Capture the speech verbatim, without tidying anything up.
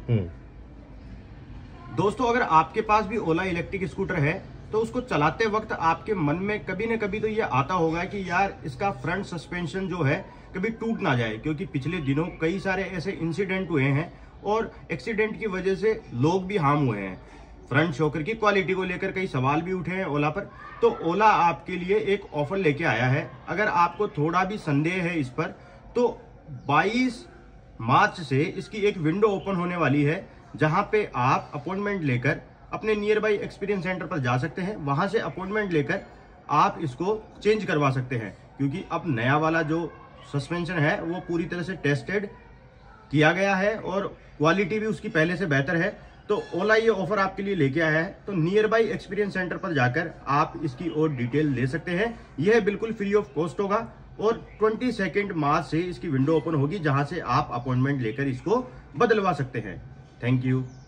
दोस्तों, अगर आपके पास भी ओला इलेक्ट्रिक स्कूटर है तो उसको चलाते वक्त आपके मन में कभी न कभी तो ये आता होगा कि यार इसका फ्रंट सस्पेंशन जो है कभी टूट ना जाए, क्योंकि पिछले दिनों कई सारे ऐसे इंसिडेंट हुए हैं और एक्सीडेंट की वजह से लोग भी हार्म हुए हैं। फ्रंट शॉकर की क्वालिटी को लेकर कई सवाल भी उठे हैं ओला पर। तो ओला आपके लिए एक ऑफर लेके आया है। अगर आपको थोड़ा भी संदेह है इस पर तो बाईस मार्च से इसकी एक विंडो ओपन होने वाली है, जहां पे आप अपॉइंटमेंट लेकर अपने नियर बाई एक्सपीरियंस सेंटर पर जा सकते हैं। वहां से अपॉइंटमेंट लेकर आप इसको चेंज करवा सकते हैं, क्योंकि अब नया वाला जो सस्पेंशन है वो पूरी तरह से टेस्टेड किया गया है और क्वालिटी भी उसकी पहले से बेहतर है। तो ओला ये ऑफर आपके लिए लेके आया है। तो नियर बाई एक्सपीरियंस सेंटर पर जाकर आप इसकी और डिटेल ले सकते हैं। यह बिल्कुल फ्री ऑफ कॉस्ट होगा और ट्वेंटी सेकेंड मार्च से इसकी विंडो ओपन होगी, जहां से आप अपॉइंटमेंट लेकर इसको बदलवा सकते हैं। Thank you.